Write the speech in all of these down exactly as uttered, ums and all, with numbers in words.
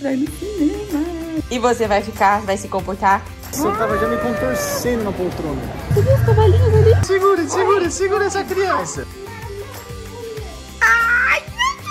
vai no cinema. E você vai ficar, vai se comportar? Eu tava já me contorcendo na poltrona. Você viu os cavalinhos ali? Segura, segura, segura essa criança. Ai,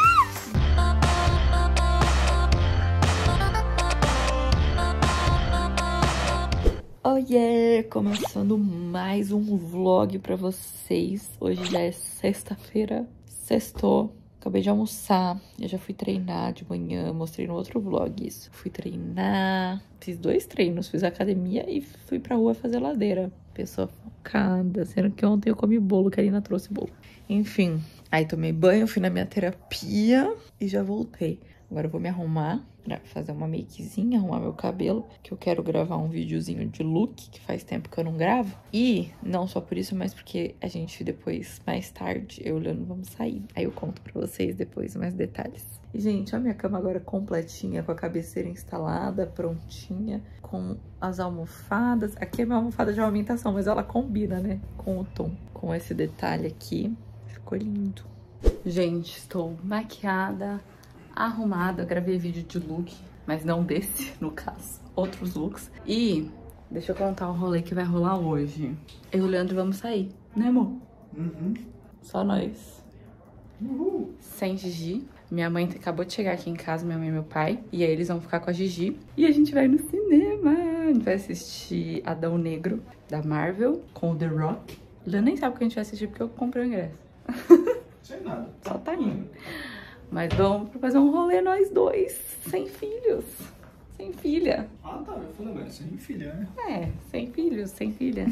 Oiê, começando mais um vlog pra vocês. Hoje já é sexta-feira, sextou. Acabei de almoçar, eu já fui treinar de manhã, mostrei no outro vlog isso. Fui treinar, fiz dois treinos, fiz academia e fui pra rua fazer ladeira. Pessoa focada, sendo que ontem eu comi bolo, que a Karina trouxe bolo. Enfim, aí tomei banho, fui na minha terapia e já voltei. Agora eu vou me arrumar pra fazer uma makezinha, arrumar meu cabelo, que eu quero gravar um videozinho de look, que faz tempo que eu não gravo. E não só por isso, mas porque a gente depois, mais tarde, eu e o Leandro vamos sair. Aí eu conto pra vocês depois mais detalhes. E, gente, a minha cama agora completinha, com a cabeceira instalada, prontinha, com as almofadas. Aqui é minha almofada de amamentação, mas ela combina, né, com o tom. Com esse detalhe aqui, ficou lindo. Gente, estou maquiada, arrumada, eu gravei vídeo de look, mas não desse, no caso, outros looks. E deixa eu contar o rolê que vai rolar hoje. Eu e o Leandro vamos sair, né, amor? Uhum. Só nós. Uhul. Sem Gigi. Minha mãe acabou de chegar aqui em casa, minha mãe e meu pai, e aí eles vão ficar com a Gigi. E a gente vai no cinema. A gente vai assistir Adão Negro, da Marvel, com o The Rock. O Leandro nem sabe o que a gente vai assistir, porque eu comprei o ingresso. Sem nada. Só tá indo. Mas vamos fazer um rolê nós dois, sem filhos, sem filha. Ah, tá. Eu falei, velho, sem filha, né? É, sem filhos, sem filha.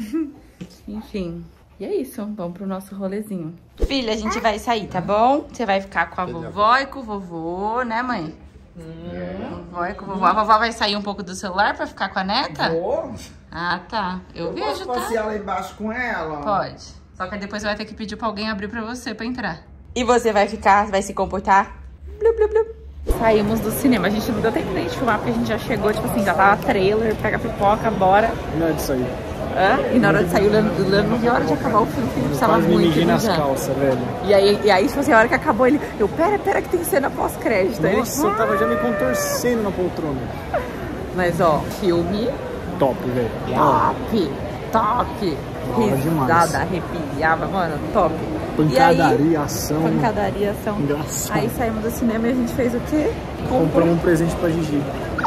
Enfim, e é isso. Vamos pro nosso rolezinho. Filha, a gente vai sair, tá bom? Você vai ficar com a vovó e com o vovô, né, mãe? Hum. Vovó e com o vovô. A vovó vai sair um pouco do celular pra ficar com a neta? Vou. Ah, tá. Eu, eu vejo, posso tá? passear lá embaixo com ela? Pode. Só que depois você vai ter que pedir pra alguém abrir pra você pra entrar. E você vai ficar, vai se comportar? Blu, blu, blu. Saímos do cinema. A gente não deu tempo nem de filmar, porque a gente já chegou, tipo assim, já tava trailer, pega pipoca, bora. Não é disso aí. Hã? E na hora de sair, o Leandro, o Leandro não viu a hora de acabar o filme, porque ele precisava Quase me muito. mijei nas já. calças, velho. E aí, e aí, tipo assim, a hora que acabou, ele... Eu, pera, pera que tem cena pós-crédito. Aí ele, Nossa, eu tava já me contorcendo na poltrona. Mas, ó, filme Top, velho. top, top. Hora demais. Risada, arrepiava, mano, top. Pancadaria, e aí, ação. Pancadaria, ação. Engraçado. Aí saímos do cinema e a gente fez o quê? Compramos um presente pra Gigi.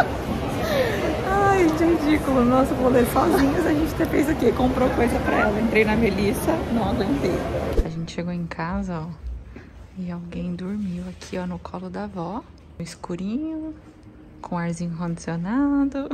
Ai, que ridículo. Nosso rolê sozinhos, a gente fez o quê? Comprou coisa pra ela. Entrei na Melissa, não aguentei. A gente chegou em casa, ó, e alguém dormiu aqui, ó, no colo da avó. No escurinho, com arzinho condicionado.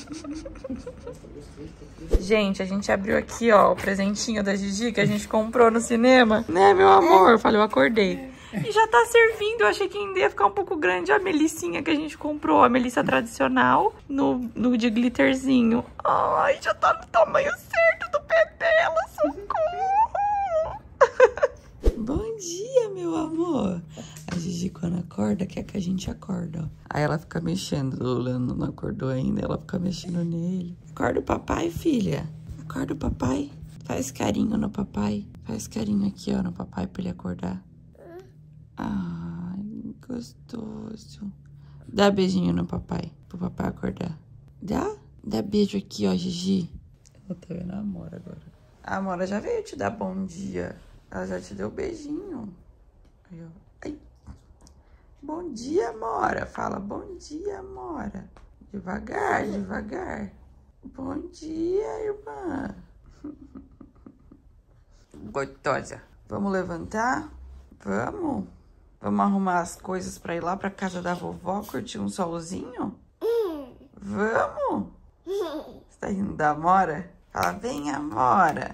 Gente, a gente abriu aqui, ó, o presentinho da Gigi que a gente comprou no cinema. Né, meu amor? Eu falei, eu acordei. E já tá servindo. Eu achei que ainda ia ficar um pouco grande a melissinha que a gente comprou. A melissa tradicional no, no de glitterzinho. Ai, já tá no tamanho certo do pé dela. Socorro! Bom dia, meu amor. A Gigi, quando acorda, quer que a gente acorda, ó. Aí ela fica mexendo. O Leandro não acordou ainda, ela fica mexendo nele. Acorda o papai, filha. Acorda o papai. Faz carinho no papai. Faz carinho aqui, ó, no papai pra ele acordar. Ai, gostoso. Dá beijinho no papai, pro papai acordar. Dá? Dá beijo aqui, ó, Gigi. Eu tô vendo a Amora agora. A Amora já veio te dar bom dia. Ela já te deu beijinho. Aí, ó. Ai. Bom dia, Amora. Fala, bom dia, Amora. Devagar, devagar. Bom dia, irmã. Gostosa. Vamos levantar? Vamos? Vamos arrumar as coisas pra ir lá pra casa da vovó, curtir um solzinho? Vamos? Você tá rindo da Amora? Fala, vem, Amora.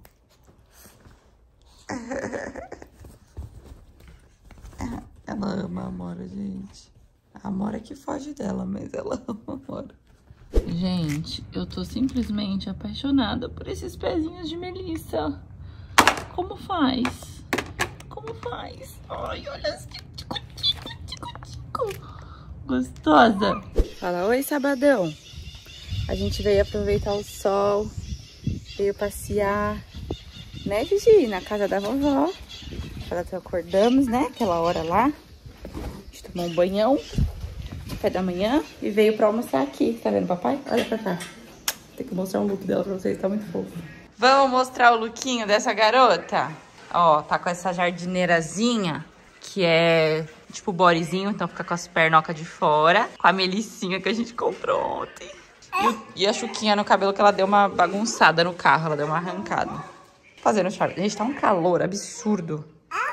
Ela ama a Amora, gente. A Amora que foge dela, mas ela ama a Amora. Gente, eu tô simplesmente apaixonada por esses pezinhos de Melissa. Como faz? Como faz? Ai, olha as tico, tico, tico, tico. Gostosa. Fala, oi, sabadão. A gente veio aproveitar o sol, veio passear, né, Gigi? Na casa da vovó. Ela acordamos, né? Aquela hora lá. A gente tomou um banhão. café da manhã e veio pra almoçar aqui. Tá vendo, papai? Olha pra cá. Tem que mostrar um look dela pra vocês, tá muito fofo. Vamos mostrar o lookinho dessa garota? Ó, tá com essa jardineirazinha, que é tipo bodyzinho, então fica com as pernocas de fora. Com a melicinha que a gente comprou ontem. E, o, e a chuquinha no cabelo que ela deu uma bagunçada no carro, ela deu uma arrancada. Fazendo charme. Gente, tá um calor absurdo.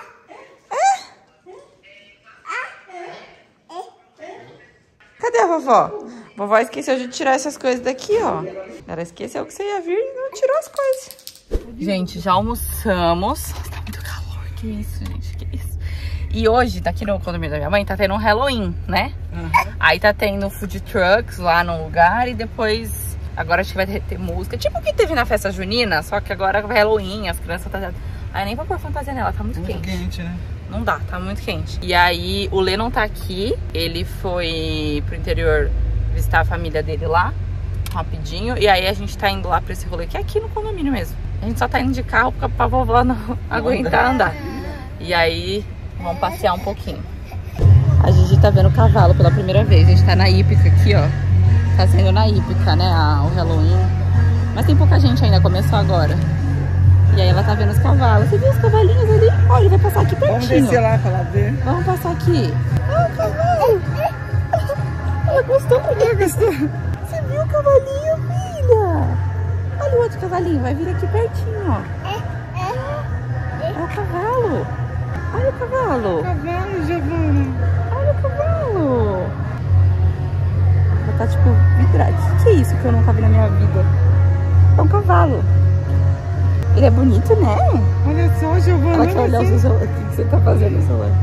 Cadê a vovó? Vovó esqueceu de tirar essas coisas daqui, ó. Ela esqueceu que você ia vir e não tirou as coisas. Gente, já almoçamos. Tá muito calor. Que isso, gente? Que isso? E hoje, daqui no condomínio da minha mãe, tá tendo um Halloween, né? Uhum. Aí tá tendo food trucks lá no lugar e depois... Agora acho que vai ter, ter música. Tipo o que teve na festa junina, só que agora é Halloween, as crianças fantasiadas. Aí nem pra pôr fantasia nela, tá muito, muito quente. quente, né? Não dá, tá muito quente. E aí, o Lê não tá aqui. Ele foi pro interior visitar a família dele lá, rapidinho. E aí, a gente tá indo lá pra esse rolê, que é aqui no condomínio mesmo. A gente só tá indo de carro pra, pra vovó não aguentar andar. E aí, vamos passear um pouquinho. A Gigi tá vendo o cavalo pela primeira vez. A gente tá na hípica aqui, ó. Tá sendo na hípica, né, a, o Halloween. Mas tem pouca gente ainda, começou agora. E aí ela tá vendo os cavalos. Você viu os cavalinhos ali? Olha, ele vai passar aqui pertinho. Vamos descer lá pra lá ver. Vamos passar aqui. Ah, o cavalo. Ela gostou. Ela gostou. Você viu o cavalinho, filha? Olha o outro cavalinho. Vai vir aqui pertinho, ó. É o cavalo. Olha o cavalo. Cavalo, Giovana. Olha o cavalo. Ela tá tipo vidrada. O que, que é isso que eu nunca vi na minha vida? É um cavalo. Ele é bonito, né? Olha só, Giovana. Ela quer olhar o seu celular. O que você tá fazendo no celular?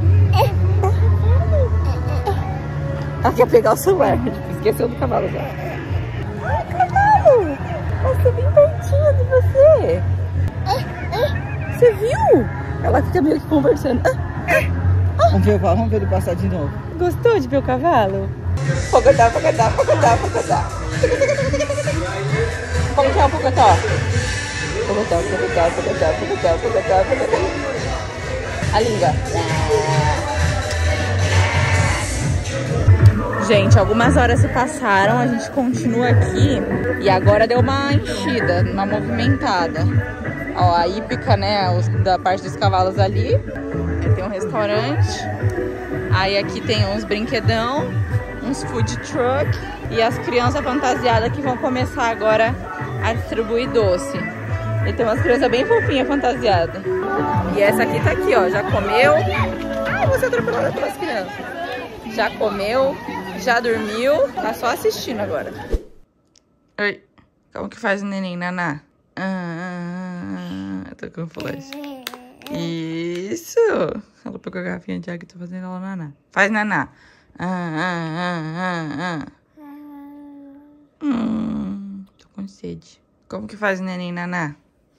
Ela quer pegar o celular. Tipo, esqueceu do cavalo já. Ai, cavalo! Nossa, bem pertinho de você. Você viu? Ela fica meio que conversando. Vamos ver o cavalo, vamos ver ele passar de novo. Gostou de ver o cavalo? Pocotá, pocotá, pocotá, pocotá. Como que é o pocotá? Pocotá, pocotá, pocotá, pocotá, pocotá, pocotá. A língua. Gente, algumas horas se passaram, a gente continua aqui e agora deu uma enchida, uma movimentada. Ó, a hípica, né, os, da parte dos cavalos ali. Aí tem um restaurante. Aí aqui tem uns brinquedão, uns food truck e as crianças fantasiadas que vão começar agora a distribuir doce. E tem umas crianças bem fofinhas fantasiadas. E essa aqui tá aqui, ó, já comeu. Ai, você atropelada pelas crianças. Já comeu, já dormiu, tá só assistindo agora. Oi, como que faz o neném, Naná? Ah, ah, ah, eu tô com flash. Isso! Ela pegou a garrafinha de água e tá fazendo ela Naná. Faz Naná. Ah, ah, ah, ah, ah. Hum, tô com sede. Como que faz o neném, Naná?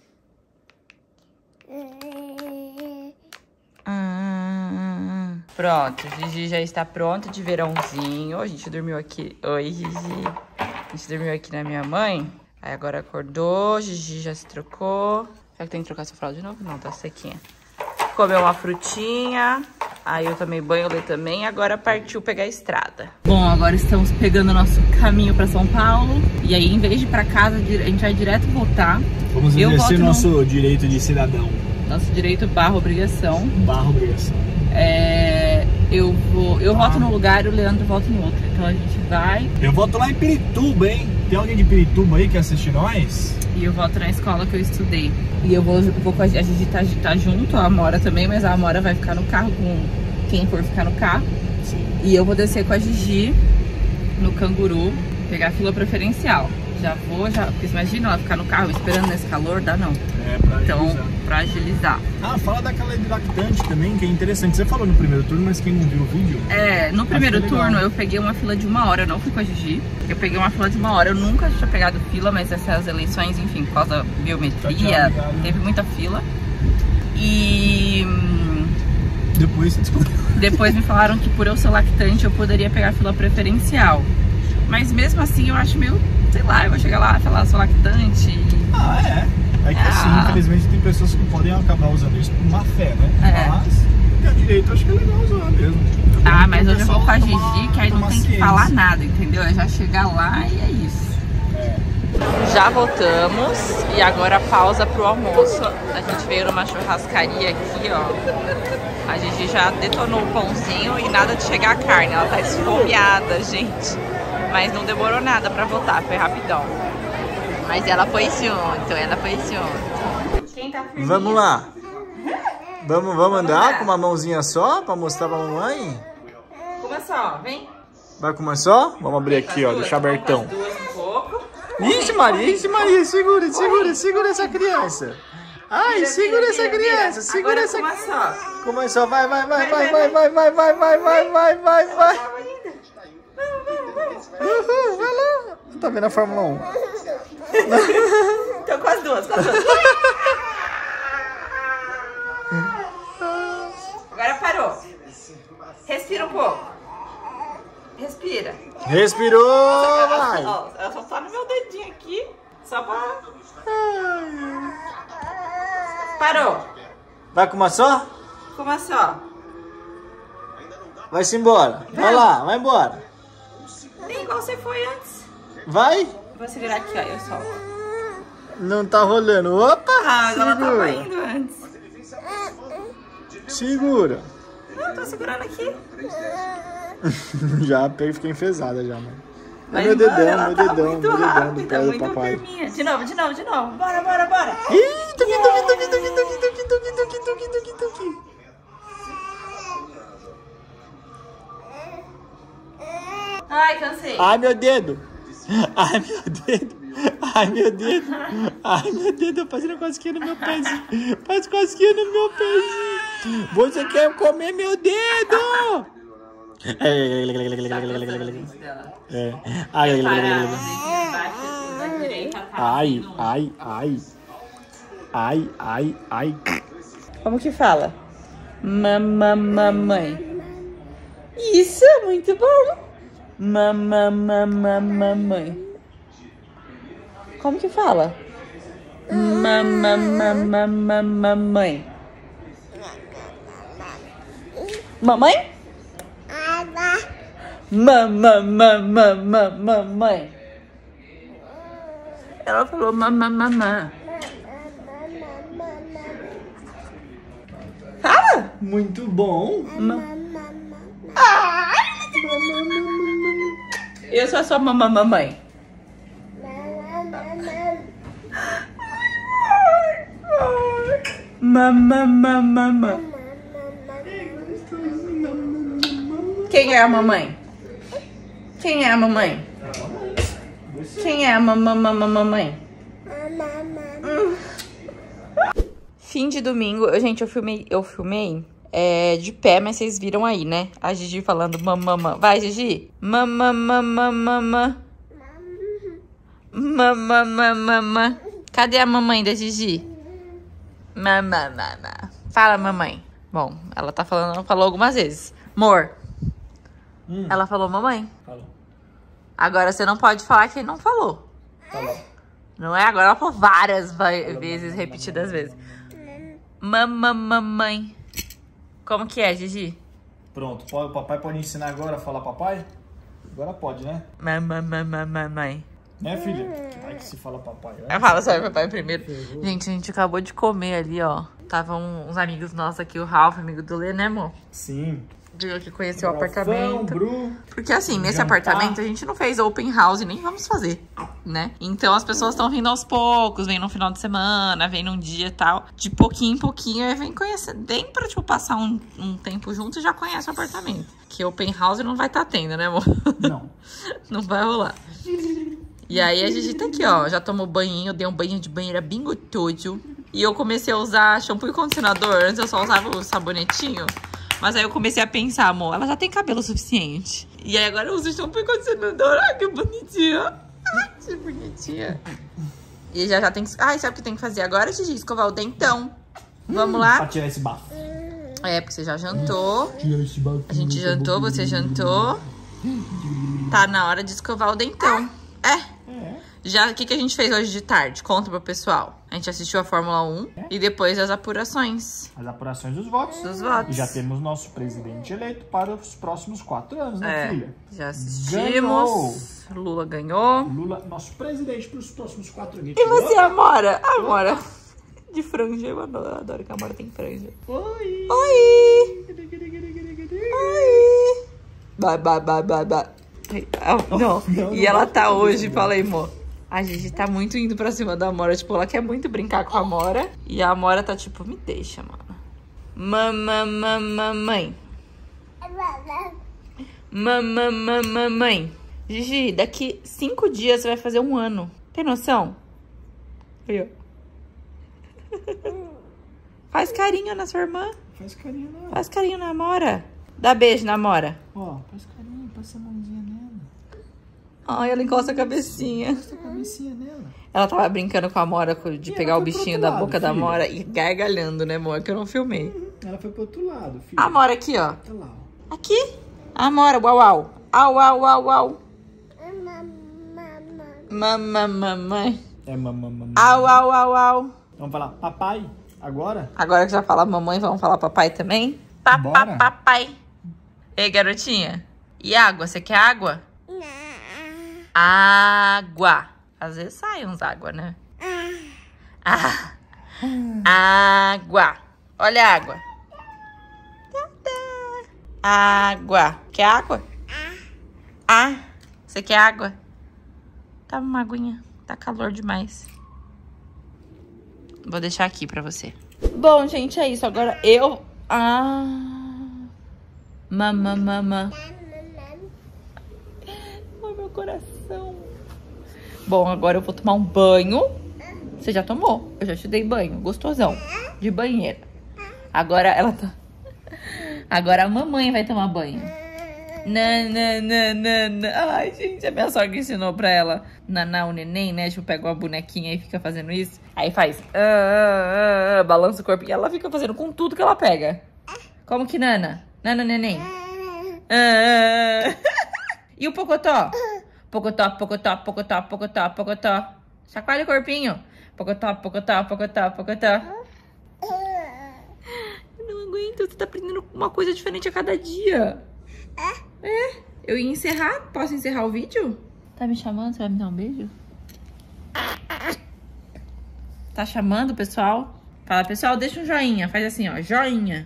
Ah, pronto, Gigi já está pronta de verãozinho. A gente dormiu aqui. Oi, Gigi. A gente dormiu aqui na minha mãe. Aí agora acordou, Gigi já se trocou. Será que tem que trocar essa fralda de novo? Não, tá sequinha. Comeu uma frutinha. Aí eu tomei banho, eu também. Agora partiu pegar a estrada. Bom, agora estamos pegando o nosso caminho pra São Paulo. E aí, em vez de ir pra casa, a gente vai direto voltar. Vamos exercer nosso no... direito de cidadão. Nosso direito barra obrigação. Barra obrigação. É, eu vou, eu ah. voto num lugar e o Leandro volta em outro. Então a gente vai. Eu voto lá em Pirituba, hein? Tem alguém de Pirituba aí que assiste nós? E eu volto na escola que eu estudei. E eu vou, vou com a, a Gigi tá, tá junto, a Amora também, mas a Amora vai ficar no carro com quem for ficar no carro. Sim. E eu vou descer com a Gigi no Canguru, pegar a fila preferencial. Já vou, já. Porque imagina ela ficar no carro esperando nesse calor, dá não. É, pra então, agilizar. pra agilizar. Ah, fala daquela de lactante também, que é interessante. Você falou no primeiro turno, mas quem não viu o vídeo... É, no primeiro turno eu peguei uma fila de uma hora, eu não fui com a Gigi. Eu peguei uma fila de uma hora, eu nunca tinha pegado fila, mas essas eleições, enfim, por causa da biometria, tá teve muita fila. E... Depois... Depois me falaram que por eu ser lactante eu poderia pegar fila preferencial. Mas mesmo assim eu acho meio... Sei lá, eu vou chegar lá e falar, sou lactante. Ah, é. É que ah. assim, infelizmente tem pessoas que podem acabar usando isso por má fé, né? É. Mas pé direito, acho que é legal usar mesmo. Ah, mas hoje eu vou com a Gigi, que aí não tem que falar nada, entendeu? É já chegar lá e é isso. Já voltamos e agora pausa pro almoço. A gente veio numa churrascaria aqui, ó. A Gigi já detonou o pãozinho e nada de chegar a carne. Ela tá esfomeada, gente. Mas não demorou nada pra voltar, foi rapidão. Mas ela foi junto, ela foi junto. Quem tá firme? Vamos lá. Vamos, vamos andar com uma mãozinha só pra mostrar pra mamãe? Com uma só, vem. Vai com uma só? Vamos abrir aqui, ó, deixar abertão. Ixi, Maria, ixi, Maria, segura, segura, segura essa criança. Ai, segura essa criança, segura essa criança. Com uma só, vai, vai, vai, vai, vai, vai, vai, vai, vai, vai, vai, vai, vai. Uhul, vai lá. Tá vendo a Fórmula um? Então com as duas, com as duas. Agora parou. Respira um pouco. Respira. Respirou! Ela, ela, ela só tá no meu dedinho aqui. Só pra... Parou. Vai com uma só? Com uma só. Vai-se embora. Vai lá, vai embora. Nem igual você foi antes. Vai? Vou segurar aqui, ó. Eu solto. Não tá rolando. Opa! Ah, ela segura. tava indo antes. Segura. Não, tô segurando aqui. Já fiquei enfesada já, mano. Mas, meu dedão, mano, meu tá dedão, muito meu dedão rápida, do pé do muito papai. firminha. De novo, de novo, de novo. Bora, bora, bora. Ih, tuqui, tuqui, tuqui, tuqui, tuqui, tuqui, tuqui, tuqui, tuqui, tuqui, tuqui. Ai, cansei. Ai, meu dedo. Ai, meu dedo. Ai, meu dedo. Ai, meu dedo. Fazendo cosquinha no meu pezinho. Faz cosquinha no meu pezinho. Você quer comer meu dedo? É. Ai, ai, ai, ai. Ai, ai, ai. Como que fala? Mamãe. Isso, muito bom. Mamãe. Como que fala? Mamãe. Mamãe? Mamãe. Ela falou mamãe. Fala! Muito bom. Ai! Eu sou a sua mamãe. Mamãe. Quem é a mamãe? Quem é a mamãe? Quem é a mamãe? Hum. Fim de domingo. Gente, eu filmei, eu filmei é, de pé, mas vocês viram aí, né? A Gigi falando mamãe. Vai, Gigi. Mamãe. Mamãe. Cadê a mamãe da Gigi? Mamãe. Fala, mamãe. Bom, ela tá falando, ela falou algumas vezes. Amor. Hum. Ela falou mamãe. Falou. Agora você não pode falar que não falou. Falou. Não é? Agora ela falou várias vezes, repetidas vezes. Mamãe. Como que é, Gigi? Pronto, o papai pode ensinar agora a falar papai? Agora pode, né? Mamãe. Né, filha? Ai, que se fala papai. Né? Eu falo só papai primeiro. Gente, a gente acabou de comer ali, ó. Estavam uns amigos nossos aqui, o Ralph, amigo do Lê, né, amor? Sim. Que conheceu o Ralfão, apartamento. Bru, Porque assim, nesse jantar. apartamento a gente não fez open house, nem vamos fazer, né? Então as pessoas estão vindo aos poucos, vem no final de semana, vem num dia e tal. De pouquinho em pouquinho, aí vem conhecer. Nem pra, tipo, passar um, um tempo junto e já conhece o apartamento. Que open house não vai estar tá tendo, né, amor? Não. Não vai rolar. E aí a Gigi tá aqui, ó. Já tomou banho, dei um banho de banheira bem gostoso. E eu comecei a usar shampoo e condicionador. Antes eu só usava o sabonetinho. Mas aí eu comecei a pensar, amor, ela já tem cabelo suficiente. E aí agora eu uso shampoo e condicionador. Ai, que bonitinha. Ai, que bonitinha. E já já tem que... Ai, sabe o que tem que fazer agora, Gigi? Escovar o dentão. Vamos lá? Pra tirar esse bafo. É, porque você já jantou. Tirar esse bafo. A gente jantou, você jantou. Tá na hora de escovar o dentão. É. Já, o que, que a gente fez hoje de tarde? Conta pro pessoal. A gente assistiu a Fórmula um é? e depois as apurações. As apurações dos votos. Dos votos. E já temos nosso presidente eleito para os próximos quatro anos, né, é, filha? Já assistimos. Ganhou. Lula ganhou. Lula, nosso presidente para os próximos quatro anos. E você, Amora? Amora. De franja, eu adoro, eu adoro que a Amora tem franja. Oi! Oi! Oi! Vai, vai, vai, vai, vai. Não, não, não, e ela tá hoje, falei, amor. A Gigi tá muito indo pra cima da Amora. Tipo, ela quer muito brincar com a Amora. E a Amora tá tipo, me deixa, mano. Mamãe. Mamãe. Gigi, daqui cinco dias você vai fazer um ano. Tem noção? Aí, ó. Faz carinho na sua irmã. Faz carinho na Faz carinho na Amora. Dá beijo na Amora. Ó, faz carinho, passa a mãozinha nela. Ai, ela encosta a cabecinha. Encosta a cabecinha nela. Ela tava brincando com a Amora de e pegar o bichinho da lado, boca filha. da Amora e gargalhando, né, amor? Que eu não filmei. Uhum. Ela foi pro outro lado, filho. A Amora aqui, ó. Tá lá, ó. Aqui. A Amora, uau, uau. Au, au, au, au. Mamãe. Mamãe. É mamãe. Au, au, au, au. Vamos falar papai agora? Agora que já fala mamãe, vamos falar papai também? Papá, papai. Ei, garotinha. E água? Você quer água? Não. Água. Às vezes sai uns água, né? Ah. Água. Olha a água. Água. Quer água? Ah. Você quer água? Toma uma aguinha. Tá calor demais. Vou deixar aqui pra você. Bom, gente, é isso. Agora eu... Ah... Mamã, mamã. Ai, meu coração. Bom, agora eu vou tomar um banho. Você já tomou? Eu já te dei banho. Gostosão. De banheira. Agora ela tá... Agora a mamãe vai tomar banho. Nananana. Ai, gente, a minha sogra ensinou pra ela nanar o neném, né? Tipo, pega uma bonequinha e fica fazendo isso. Aí faz... Ah, ah, ah, balança o corpo. E ela fica fazendo com tudo que ela pega. Como que nana? Nana, neném. Ah, e o pocotó? Pocotó, pocotó, pocotó, pocotó, pocotó. Chacoalha o corpinho. Pocotó, pocotó, pocotó, pocotó. Eu não aguento, você tá aprendendo uma coisa diferente a cada dia. É? Eu ia encerrar? Posso encerrar o vídeo? Tá me chamando? Você vai me dar um beijo? Tá chamando, pessoal? Fala, pessoal, deixa um joinha. Faz assim, ó, joinha.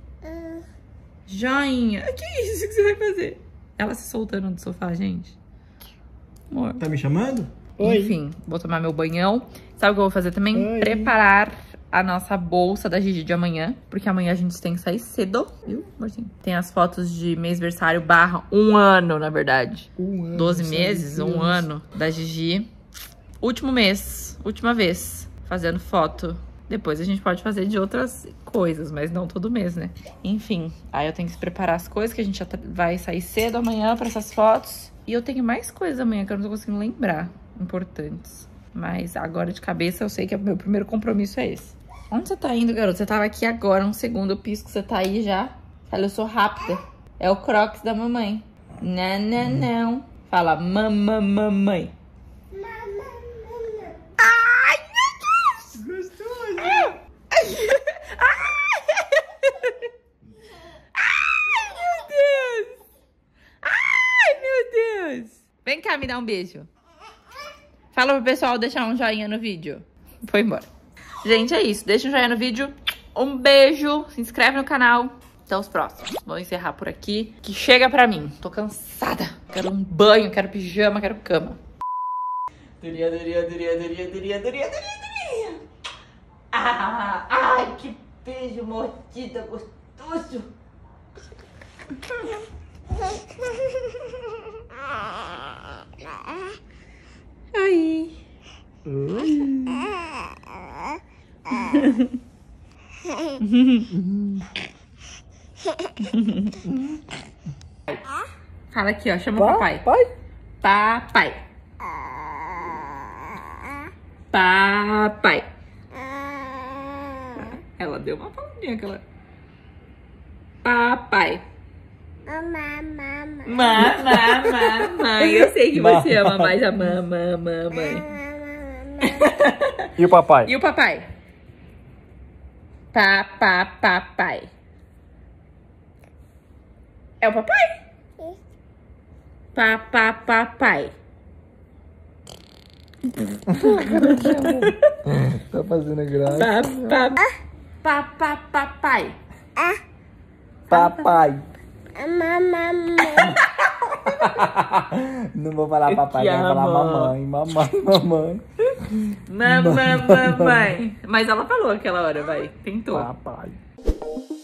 Joinha. Que isso que você vai fazer? Ela se soltando do sofá, gente. Amor. Tá me chamando? Enfim, Oi. Vou tomar meu banhão. Sabe o que eu vou fazer também? Oi. Preparar a nossa bolsa da Gigi de amanhã. Porque amanhã a gente tem que sair cedo, viu, amorzinho? Tem as fotos de mêsversário barra um ano, na verdade. Um ano. doze meses, um ano da Gigi. Último mês, última vez, fazendo foto. Depois a gente pode fazer de outras coisas, mas não todo mês, né? Enfim, aí eu tenho que preparar as coisas, que a gente já vai sair cedo amanhã pra essas fotos. E eu tenho mais coisas amanhã que eu não tô conseguindo lembrar, importantes. Mas agora de cabeça eu sei que o meu primeiro compromisso é esse. Onde você tá indo, garoto? Você tava aqui agora, um segundo, eu pisco que você tá aí já. Fala, eu sou rápida. É o Crocs da mamãe. Não, não, não. Fala, mamã, mamãe. Vem cá me dar um beijo. Fala pro pessoal deixar um joinha no vídeo. Foi embora. Gente, é isso. Deixa um joinha no vídeo. Um beijo. Se inscreve no canal. Até os próximos. Vou encerrar por aqui. Que chega pra mim. Tô cansada. Quero um banho, quero pijama, quero cama. Duria, duria, duria, duria, duria, duria, duria. Ah, ai, que beijo mordida gostoso. Oi. Oi. Fala aqui, ó. Chama o papai. Papai. Papai. Papai. Ela deu uma palminha, aquela. Papai. Mamãe, mamãe. Eu sei que você ama mais a mamãe, mamãe. E o papai? E o papai? Papá, papai. É o papai? Papá, papai. Tá fazendo graça. Papá, papai. Papai. Não vou falar papai, vou falar mamãe, mamãe, mamãe. Mamãe, mamãe. Mas ela falou aquela hora, vai. Tentou. Papai.